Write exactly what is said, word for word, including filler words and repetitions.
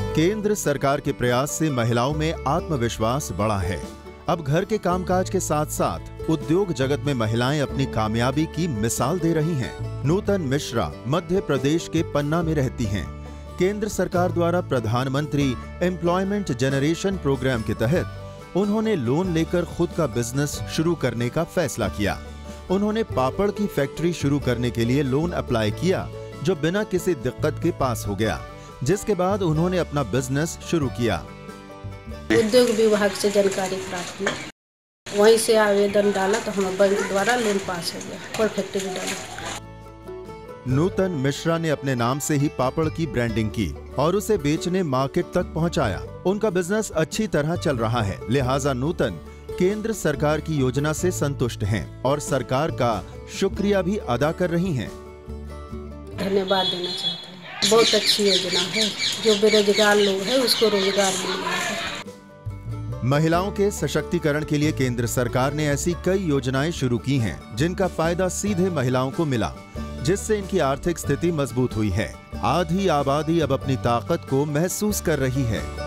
केंद्र सरकार के प्रयास से महिलाओं में आत्मविश्वास बढ़ा है। अब घर के कामकाज के साथ साथ उद्योग जगत में महिलाएं अपनी कामयाबी की मिसाल दे रही हैं। नूतन मिश्रा मध्य प्रदेश के पन्ना में रहती हैं। केंद्र सरकार द्वारा प्रधानमंत्री एम्प्लॉयमेंट जनरेशन प्रोग्राम के तहत उन्होंने लोन लेकर खुद का बिजनेस शुरू करने का फैसला किया। उन्होंने पापड़ की फैक्ट्री शुरू करने के लिए लोन अप्लाई किया, जो बिना किसी दिक्कत के पास हो गया, जिसके बाद उन्होंने अपना बिजनेस शुरू किया। उद्योग विभाग से जानकारी प्राप्त हुई, वहीं से आवेदन डाला तो हमें बैंक द्वारा लोन पास हो गया और फैक्ट्री डाली। नूतन मिश्रा ने अपने नाम से ही पापड़ की ब्रांडिंग की और उसे बेचने मार्केट तक पहुंचाया। उनका बिजनेस अच्छी तरह चल रहा है, लिहाजा नूतन केंद्र सरकार की योजना से संतुष्ट हैं और सरकार का शुक्रिया भी अदा कर रही हैं। धन्यवाद देना चाहते हैं। बहुत अच्छी योजना है, जो बेरोजगार लोग हैं उसको रोजगार मिल रहा है। महिलाओं के सशक्तिकरण के लिए केंद्र सरकार ने ऐसी कई योजनाएं शुरू की हैं, जिनका फायदा सीधे महिलाओं को मिला, जिससे इनकी आर्थिक स्थिति मजबूत हुई है। आधी आबादी अब अपनी ताकत को महसूस कर रही है।